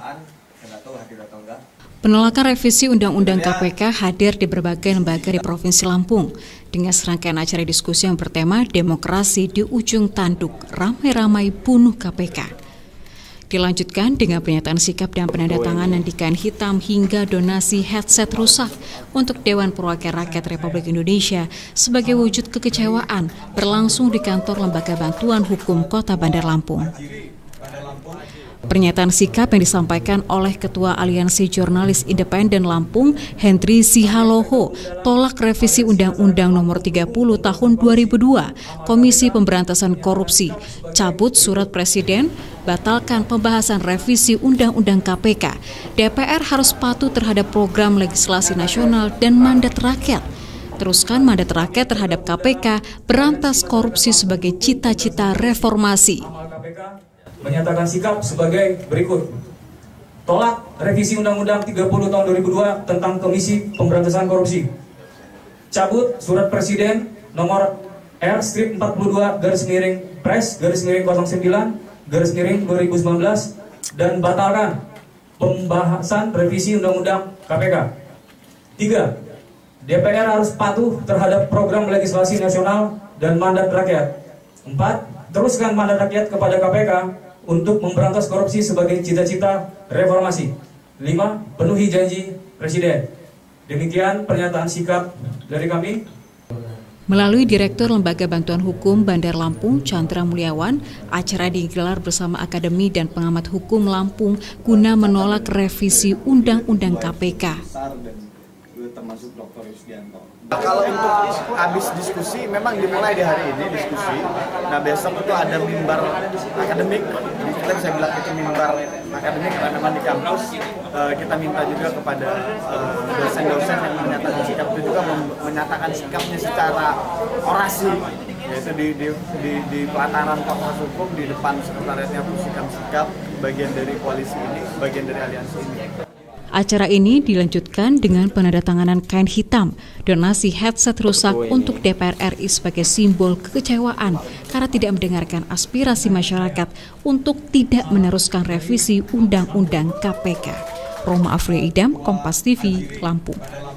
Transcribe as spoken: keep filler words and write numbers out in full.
Penolakan revisi Undang-Undang K P K hadir di berbagai lembaga di Provinsi Lampung dengan serangkaian acara diskusi yang bertema demokrasi di ujung tanduk, ramai-ramai bunuh K P K. Dilanjutkan dengan pernyataan sikap dan penandatanganan di kain hitam hingga donasi headset rusak untuk Dewan Perwakilan Rakyat Republik Indonesia sebagai wujud kekecewaan berlangsung di kantor Lembaga Bantuan Hukum Kota Bandar Lampung. Pernyataan sikap yang disampaikan oleh Ketua Aliansi Jurnalis Independen Lampung, Hendri Sihaloho, tolak revisi Undang-Undang Nomor tiga puluh Tahun dua ribu dua, Komisi Pemberantasan Korupsi, cabut surat Presiden, batalkan pembahasan revisi Undang-Undang K P K. D P R harus patuh terhadap program legislasi nasional dan mandat rakyat. Teruskan mandat rakyat terhadap K P K, berantas korupsi sebagai cita-cita reformasi. Menyatakan sikap sebagai berikut. Tolak revisi Undang-Undang tiga puluh Tahun dua ribu dua tentang Komisi Pemberantasan Korupsi. Cabut surat Presiden nomor R empat puluh dua garis miring Pres garis miring nol sembilan garis miring dua ribu sembilan belas dan batalkan pembahasan revisi Undang-Undang K P K. Tiga. D P R harus patuh terhadap program legislasi nasional dan mandat rakyat. Empat. Teruskan mandat rakyat kepada K P K untuk memberantas korupsi sebagai cita-cita reformasi. Lima, penuhi janji Presiden. Demikian pernyataan sikap dari kami. Melalui Direktur Lembaga Bantuan Hukum Bandar Lampung, Chandra Mulyawan, acara digelar bersama Akademi dan Pengamat Hukum Lampung guna menolak revisi Undang-Undang K P K. Termasuk Doktor Yusdianto. Kalau untuk habis diskusi, memang dimulai di hari ini diskusi. Nah besok itu ada mimbar akademik, kita bisa bilang itu mimbar akademik karena memang di kampus uh, kita minta juga kepada dosen-dosen uh, yang menyatakan sikap itu juga menyatakan sikapnya secara orasi, yaitu di di di, di pelataran Fakultas Hukum di depan sekretariatnya Pusikan Sikap, bagian dari koalisi ini, bagian dari aliansi ini. Acara ini dilanjutkan dengan penandatanganan kain hitam, donasi headset rusak untuk D P R R I sebagai simbol kekecewaan karena tidak mendengarkan aspirasi masyarakat untuk tidak meneruskan revisi Undang-Undang K P K. Roma Afriya Idam, Kompas T V, Lampung.